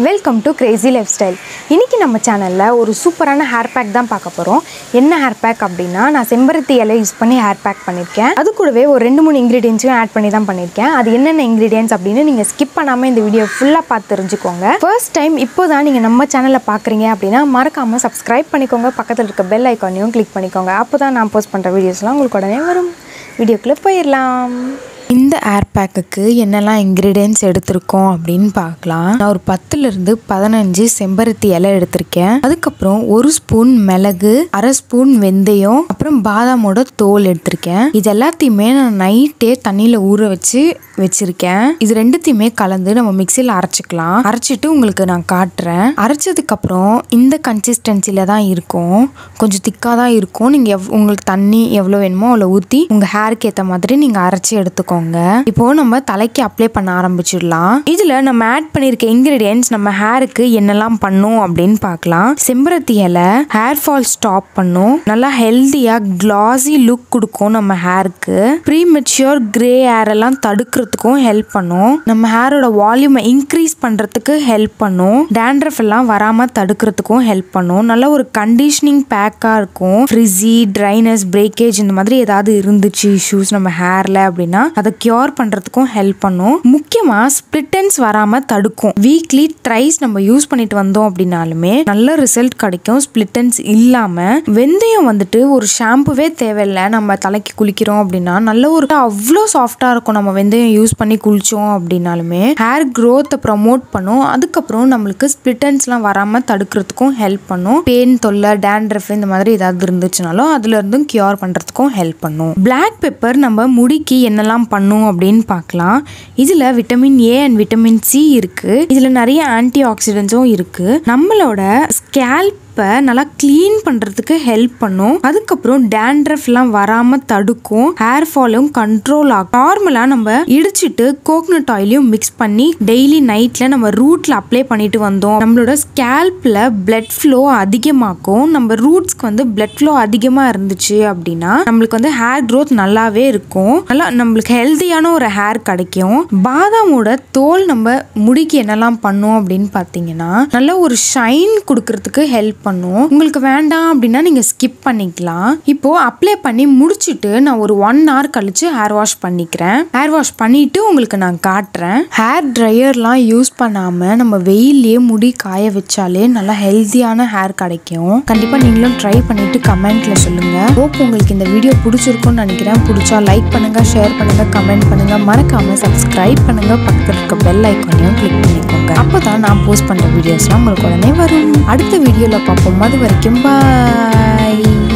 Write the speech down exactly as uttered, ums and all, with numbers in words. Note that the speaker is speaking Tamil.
Welcome to CraZzy Lifestyle. இன்னைக்கு நம்ம சேனல்ல ஒரு சூப்பரான ஹேர் பேக் தான் பார்க்க போறோம். என்ன ஹேர் பேக் அப்படினா நான் செம்பருத்தி இலை யூஸ் பண்ணி ஹேர் பேக் பண்ணிருக்கேன். அது கூடவே ஒரு ரெண்டு மூணு இன்கிரிடியன்ட்ஸும் ஆட் பண்ணி தான் பண்ணிருக்கேன். அது என்னென்ன இன்கிரிடியன்ட்ஸ் அப்படினு நீங்க ஸ்கிப் பண்ணாம இந்த வீடியோ ஃபுல்லா பார்த்து தெரிஞ்சுக்கோங்க. ஃபர்ஸ்ட் டைம் இப்போதான் நீங்க நம்ம சேனலை பார்க்கறீங்க அப்படினா மறக்காம Subscribe பண்ணிக்கோங்க. பக்கத்துல இருக்க பெல் ஐகானையும் கிளிக் பண்ணிக்கோங்க. அப்பதான் நான் போஸ்ட் பண்ற வீடியோஸ்லாம் உங்களுக்கு உடனே வரும். வீடியோக்குள்ள போயிரலாம். இந்த ஹேர் பேக்குக்கு என்னெல்லாம் இன்கிரிடியன்ட்ஸ் எடுத்திருக்கோம் அப்படின்னு பார்க்கலாம். நான் ஒரு பத்துல இருந்து பதினஞ்சு செம்பருத்தி இலை எடுத்திருக்கேன். அதுக்கப்புறம் ஒரு ஸ்பூன் மிளகு, அரை ஸ்பூன் வெந்தயம், அப்புறம் பாதாமோட தோல் எடுத்திருக்கேன். இது எல்லாத்தையுமே நான் நைட்டே தண்ணியில ஊற வச்சு வச்சிருக்கேன். இது ரெண்டுத்தையுமே கலந்து நம்ம மிக்சியில் அரைச்சிக்கலாம். அரைச்சிட்டு உங்களுக்கு நான் காட்டுறேன். அரைச்சதுக்கு அப்புறம் இந்த கன்சிஸ்டன்சில தான் இருக்கும். கொஞ்சம் திக்கா தான் இருக்கும். நீங்க உங்களுக்கு தண்ணி எவ்வளவு வேணுமோ அவ்வளோ ஊற்றி உங்க ஹேருக்கு ஏற்ற மாதிரி நீங்க அரைச்சி எடுத்துக்கோங்க. இப்போ நம்ம தலைக்கு அப்ளை பண்ண ஆரம்பிச்சிடலாம். இதுல நம்ம ஆட் பண்ணிருக்க இன்கிரிடியன்ட்ஸ் நம்ம ஹேருக்கு என்னெல்லாம் பண்ணும் அப்படின்னு பார்க்கலாம். செம்பருத்தி இலை ஹேர் ஃபால் ஸ்டாப் பண்ணும். நல்லா ஹெல்தியா கிளாஸி லுக் கொடுக்கும் நம்ம ஹேருக்கு. ப்ரீ மெச்சூர் கிரே ஹேர் எல்லாம் தடுக்கிறதுக்கும் ஹெல்ப் பண்ணும். நம்ம ஹேரோட வால்யூமை இன்க்ரீஸ் பண்றதுக்கு ஹெல்ப் பண்ணும். dandruff எல்லாம் வராம தடுக்கிறதுக்கும் ஹெல்ப் பண்ணும். நல்ல ஒரு கண்டிஷனிங் பேக்கா இருக்கும். ஃப்ரிஸி, ட்ரைனஸ், பிரேக்கேஜ் இந்த மாதிரி ஏதாவது இருந்துச்சு இஷ்யூஸ் நம்ம ஹேர்ல அப்படின்னா அதை கியூர் பண்றதுக்கும் ஹெல்ப் பண்ணும். முக்கியமா ஸ்பிளிட்டன்ஸ் வராம தடுக்கும். வீக்லி த்ரைஸ் நம்ம யூஸ் பண்ணிட்டு வந்தோம் அப்படின்னாலுமே நல்ல ரிசல்ட் கிடைக்கும். ஸ்பிளிட்டன்ஸ் இல்லாம வெந்தயம் வந்துட்டு ஒரு ஷாம்புவே தேவையில்லை. நம்ம தலைக்கு குளிக்கிறோம் அப்படின்னா நல்ல ஒரு அவ்வளோ சாஃப்டா இருக்கும். நம்ம வெந்தயம் யூஸ் பண்ணி குளிச்சோம் அப்படின்னாலுமே ஹேர் க்ரோத்தை ப்ரமோட் பண்ணும். அதுக்கப்புறம் நம்மளுக்கு ஸ்பிளிட்டன்ஸ்லாம் வராம தடுக்கிறதுக்கும் ஹெல்ப் பண்ணும். பேன் தொல்லை, dandruff இந்த மாதிரி ஏதாவது இருந்துச்சுனாலும் அதுல இருந்தும் கியூர் பண்றதுக்கும் ஹெல்ப் பண்ணும். பிளாக் பெப்பர் நம்ம முடிக்கு என்னெல்லாம் பண்ணும் அப்படின்னு பார்க்கலாம். இதுல vitamin A and vitamin C இருக்கு. இதுல நிறைய ஆன்டி ஆக்சிடென்ட்ஸும் இருக்கு. நம்மளோட ஸ்கேல்ப் நல்லா கிளீன் பண்றதுக்கு ஹெல்ப் பண்ணும். அதுக்கப்புறம் dandruffலாம் வராம தடுக்கும். ஹேர் ஃபாலும் கண்ட்ரோல் ஆகும். நார்மலா நம்ம இடிச்சிட்டு கோகனட் ஆயிலையும் மிக்ஸ் பண்ணி டெய்லி நைட்ல நம்ம ரூட்ல அப்ளை பண்ணிட்டு வந்தோம். நம்மளோட ஸ்கேல்ப்ல பிளட் ஃப்ளோ அதிகமாக்கும். நம்ம ரூட்ஸ்க்கு வந்து பிளட் ஃப்ளோ அதிகமா இருந்துச்சு அப்படின்னா நம்மளுக்கு வந்து ஹேர் க்ரோத் நல்லாவே இருக்கும். நல்லா நம்மளுக்கு ஹெல்தியான ஒரு ஹேர் கிடைக்கும். பாதாமோட தோல் நம்ம முடிக்கு என்னெல்லாம் பண்ணும் அப்படின்னு பாத்தீங்கன்னா நல்ல ஒரு ஷைன் கொடுக்கறதுக்கு ஹெல்ப் பண்ணும். உங்களுக்கு வேண்டாம் அப்படின்னா நீங்க ஸ்கிப் பண்ணிக்கலாம். இப்போ அப்ளை பண்ணி முடிச்சிட்டு நான் ஒரு ஒன் ஹவர் கழிச்சு ஹேர் வாஷ் பண்ணிக்கிறேன். ஹேர் வாஷ் பண்ணிட்டு உங்களுக்கு நான் காட்டுறேன். ஹேர் ட்ரையர்லாம் யூஸ் பண்ணாம நம்ம வெயிலே முடி காய வச்சாலே நல்லா ஹெல்தியான ஹேர் கிடைக்கும். கண்டிப்பா நீங்களும் ட்ரை பண்ணிட்டு கமெண்ட்ல சொல்லுங்க. ஹோப் உங்களுக்கு இந்த வீடியோ பிடிச்சிருக்கும்னு நினைக்கிறேன். பிடிச்சா லைக் பண்ணுங்க, ஷேர் பண்ணுங்க, கமெண்ட் பண்ணுங்க. மறக்காம சப்ஸ்கிரைப் பண்ணுங்க. பக்கத்துல இருக்க பெல் ஐகானையும் கிளிக் பண்ணிக்கோங்க. அப்பதான் நான் போஸ்ட் பண்ற வீடியோஸ்லாம் உங்களுக்கு உடனே வரும். அடுத்த வீடியோல பார்ப்போம். அது வரைக்கும் பாய்.